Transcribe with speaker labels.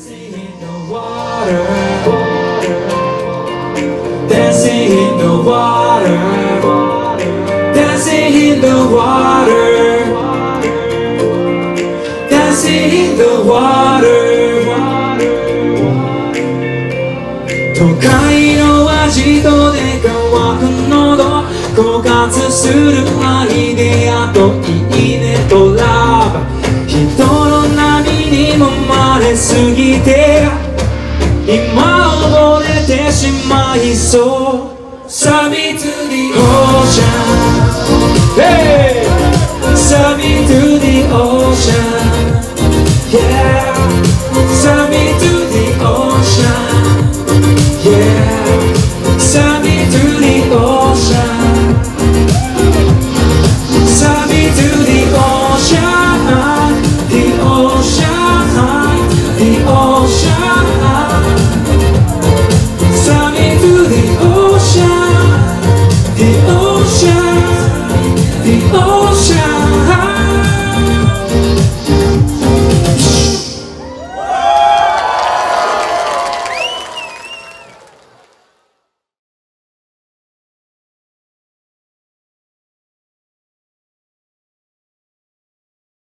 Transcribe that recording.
Speaker 1: 都会の味とで乾く喉枯渇するアイデアといいねとラブ人の波にもまれすぎて今溺れてしまいそうサビ to the ocean Hey! サビ to the ocean